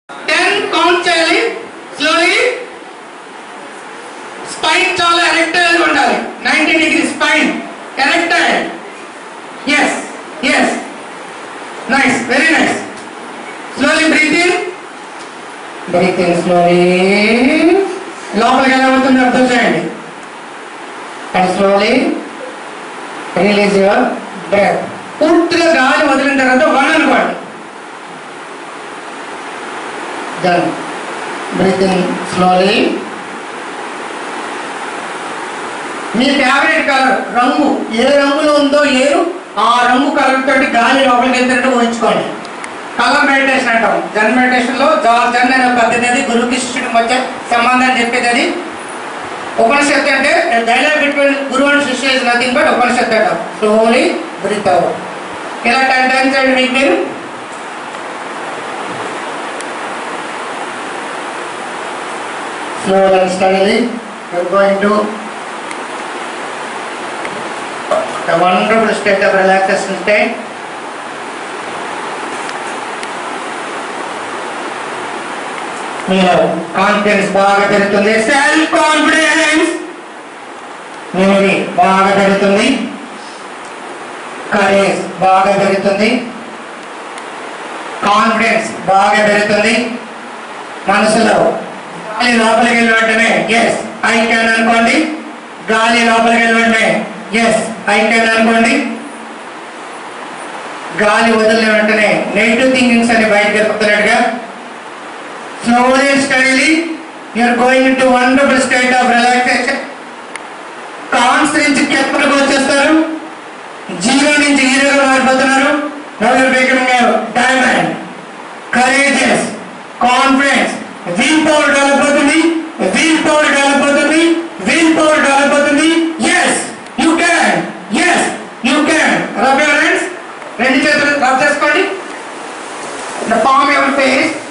10 count చేయాలి slowly. Spine చాలా erectile ఉండాలి. 90 degree spine erectile. yes yes nice very nice. slowly breathe in slowly. లోపలికి ఎలా అవుతుంది అబ్జర్వ్ చేయండి. and slowly release your breath. పూర్తిగా గాలి వదిలిన తర్వాత 1 అనుకోండి. then breathe in slowly. మీ ఫేవరెట్ కలర్ రంగు ఏ రంగులో ఉందో ఏరు ఆ రంగు కలర్ తోటి గాలి లోపలికి వెళ్తున్నట్టు ఊహించుకోండి. కలర్ మెడిటేషన్ అంటాం. జన్ మెడిటేషన్ లో జన్ అనే పద్ధతి అది గురువుకి శిష్యుడికి మధ్య సంబంధాన్ని చెప్పేది. అది ఉపనిషత్తు అంటే డైలాగ్ బిట్వీన్ గురువు అండ్ శిష్యు ఇస్ నథింగ్ బట్ ఉపనిషత్తు అంటాం. Slowly breathe out. ఇలా 10 టైమ్స్ అండి మీకు మీరు. Slowly and steadily you are going to a wonderful state of relaxation state. మీరు కాన్ఫిడెన్స్ బాగా పెరుగుతుంది. సెల్ఫ్ కాన్ఫిడెన్స్ మీది బాగా పెరుగుతుంది. కరేజ్ బాగా పెరుగుతుంది. కాన్ఫిడెన్స్ బాగా పెరుగుతుంది. మనసులో గాలి లోపలికి వెళ్ళి వెంటనే ఎస్ ఐ కెన్ అనుకోండి. గాలి లోపలికి వెళ్ళి వెంటనే ఎస్ ఐ కెన్ అనుకోండి. గాలి వదిలిన వెంటనే నెగిటివ్ థింకింగ్స్ అని బయటకు వెళ్ళిపోతున్నట్టుగా slowly and steadily you are going into wonderful state of relaxation. కాన్స్ నుంచి కెప్పలకు వచ్చేస్తారు. జీరో నుంచి హీరోగా మారిపోతున్నారు. now you are becoming a diamond. courageous, confidence, will power develop అవుతుంది. will power డెవలప్ అవుతుంది. will power డెవలప్ అవుతుంది. yes you can, yes you can. rub your hands. రెండు చేతులు రబ్ చేసుకోండి. the palm of your face.